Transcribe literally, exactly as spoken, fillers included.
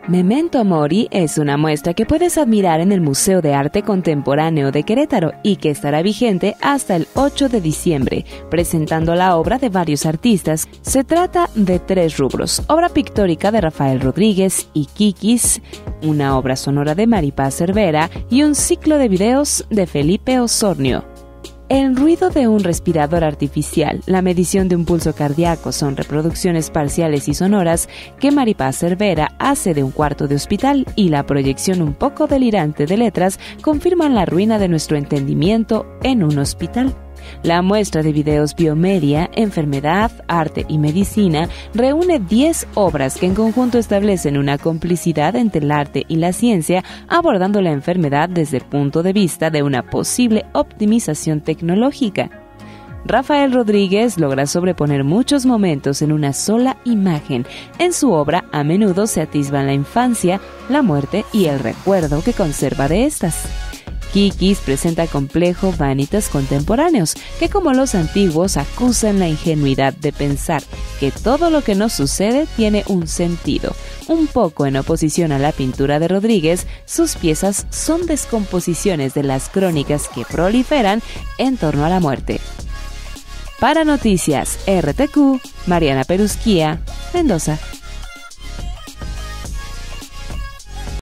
Memento Mori es una muestra que puedes admirar en el Museo de Arte Contemporáneo de Querétaro y que estará vigente hasta el ocho de diciembre, presentando la obra de varios artistas. Se trata de tres rubros: obra pictórica de Rafael Rodríguez y Kikis, una obra sonora de Maripaz Cervera y un ciclo de videos de Felipe Osornio. El ruido de un respirador artificial, la medición de un pulso cardíaco son reproducciones parciales y sonoras que Maripaz Cervera hace de un cuarto de hospital, y la proyección un poco delirante de letras confirman la ruina de nuestro entendimiento en un hospital. La muestra de videos Biomedia, Enfermedad, Arte y Medicina reúne diez obras que en conjunto establecen una complicidad entre el arte y la ciencia, abordando la enfermedad desde el punto de vista de una posible optimización tecnológica. Rafael Rodríguez logra sobreponer muchos momentos en una sola imagen. En su obra a menudo se atisban la infancia, la muerte y el recuerdo que conserva de estas. Kikis presenta complejo vanitas contemporáneos, que como los antiguos acusan la ingenuidad de pensar que todo lo que nos sucede tiene un sentido. Un poco en oposición a la pintura de Rodríguez, sus piezas son descomposiciones de las crónicas que proliferan en torno a la muerte. Para Noticias R T Q, Mariana Perusquía, Mendoza.